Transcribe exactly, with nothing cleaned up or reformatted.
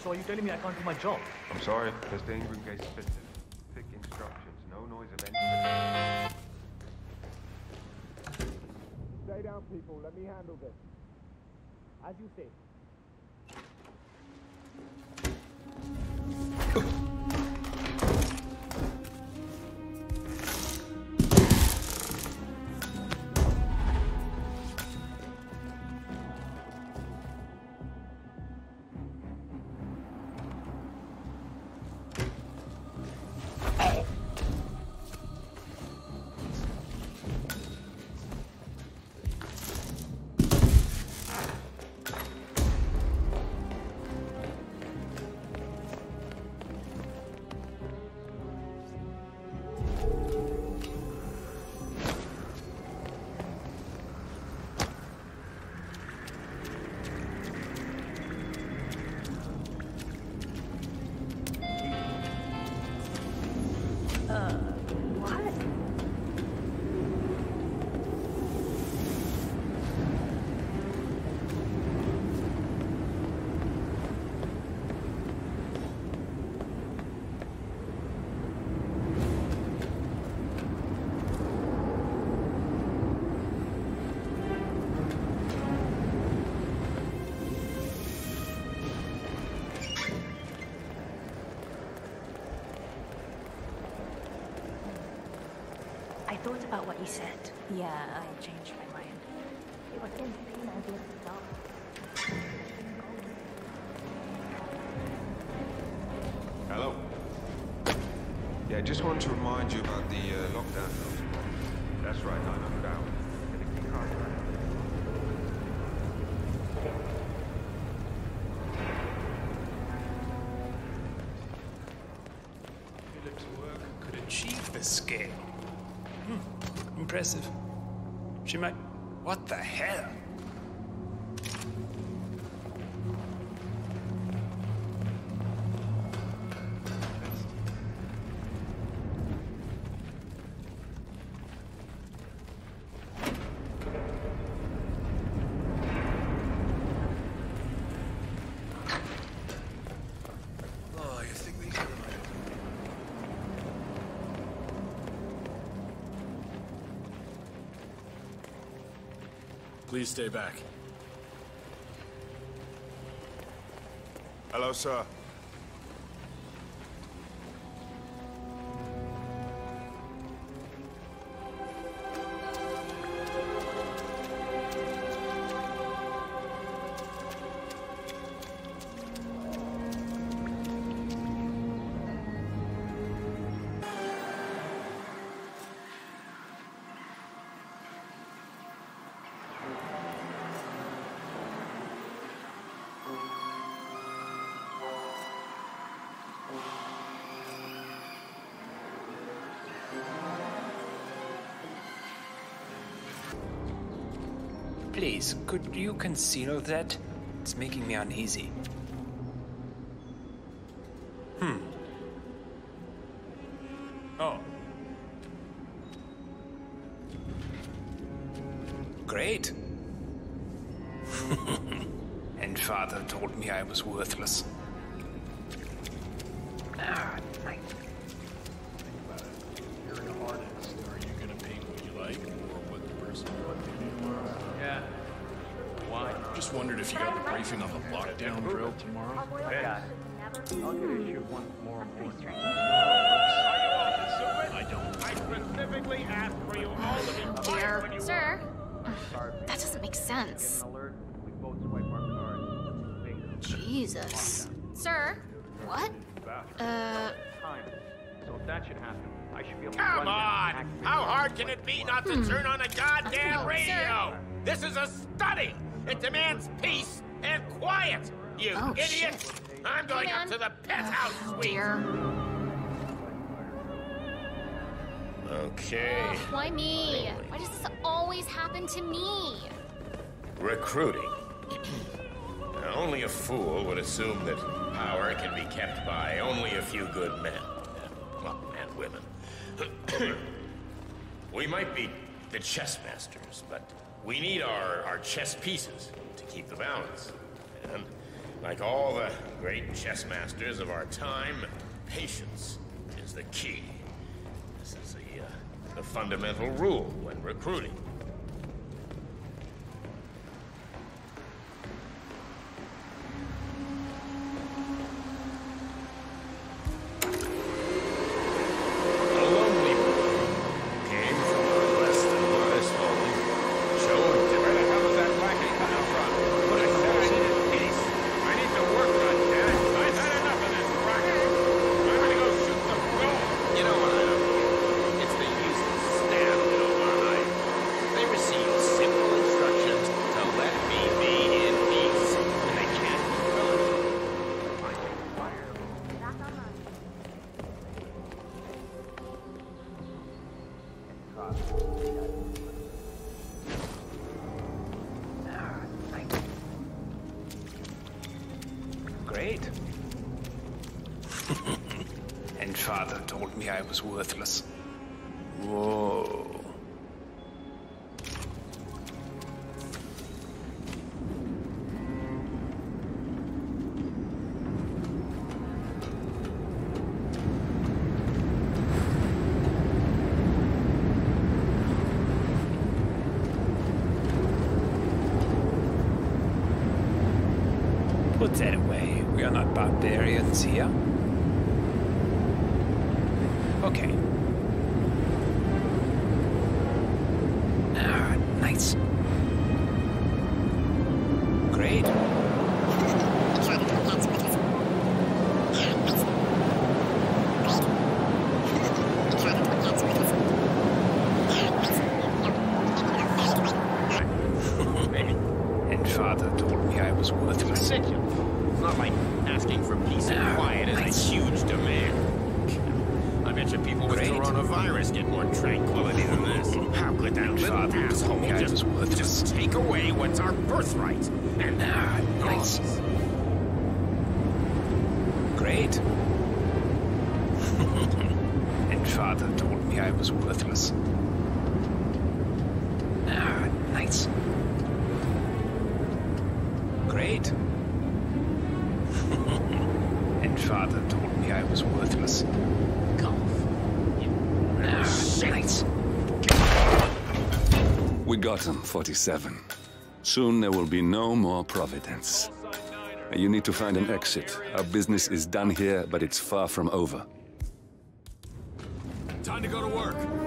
So are you telling me I can't do my job? I'm sorry, there's danger in case specific instructions. No noise of any... Stay down, people. Let me handle this. As you say. I thought about what you said. Yeah, I changed my mind. It was insane idea to stop. Hello? Yeah, just wanted to remind you about the uh, lockdown notes. That's right, nine hundred hours. Get a key card. Philip's work could achieve this scale. Hmm, impressive. She might... What the hell? Oh, you think these are... Please stay back. Hello, sir. Please, could you conceal that? It's making me uneasy. Hmm. Oh. Great. And father told me I was worthless. Ah, I... You're an artist. Are you gonna paint what you like or what the person wants you to do tomorrow? Yeah. Why? Just wondered if you got the briefing on the lockdown drill tomorrow. Yeah. I'll get issue one more morning. I don't. I specifically asked for you all to be quiet when you Sir, that doesn't make sense. We both swipe our cards. Jesus. Sir, what? Uh... So if that should happen, I should be able to Come run on! down and How hard can it be not to turn on a goddamn No, radio? sir. This is a study! It demands peace and quiet, you Oh, idiot! shit. I'm going Hey, up man. to the penthouse Oh, suite! dear. Okay. Ugh, why me? Why does this always happen to me? Recruiting. Now, only a fool would assume that power can be kept by only a few good men. Well, and women. We might be the chess masters, but we need our, our chess pieces to keep the balance. And Like all the great chess masters of our time, patience is the key. This is the, uh, the fundamental rule when recruiting. Great. And father told me I was worthless. Whoa. Put that away. We are not barbarians here. Okay. Ah, nice. Great. And father told me I was worthless. It's not like asking for peace and quiet is a huge demand. I bet you people with Great. coronavirus get more tranquility than this. How could that little Father told asshole me I was just, worthless. just take away what's our birthright? And Ah, nice. Great. And father told me I was worthless. Ah, nice. Great. And father told me I was worthless. Ah, nice. We got him, forty-seven. Soon there will be no more Providence. You need to find an exit. Our business is done here, but it's far from over. time to go to work.